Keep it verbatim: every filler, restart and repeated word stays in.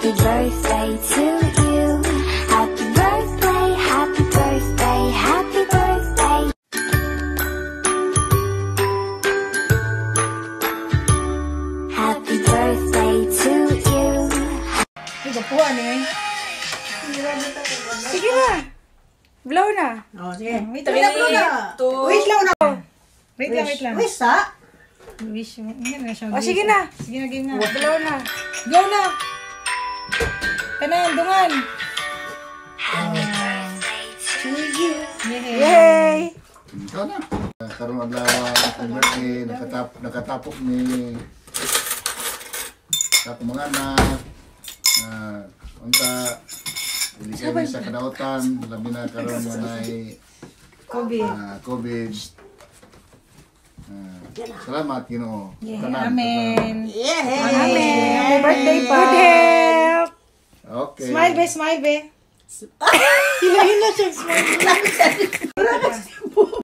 Happy birthday to you. Happy birthday, happy birthday, happy birthday. Happy birthday to you. Ay, gapuan eh. Sige na. Blow na. Oh, sige. Wait lang, blow na. Wait lang na. Wait lang, wait lang. Wish ha? Wish mo. O, sige na. Sige na, game na. Blow na. Go na. Kanan, dungan. To you. Yay! Ikaw na. Karong adlaw ang birthday, nakatap nakatapok ni sa akong mga anak. Ah, unta dili kami sa kadautan, labi na karon nga nay COVID. ah, COVID. Ah, salamat Ginoo. Yeah. Tanan, Amen. Yeah. Amen. Happy birthday pa. Good health. tanan. Okay. Smile be, smile be. Hila-hila siya. Smile.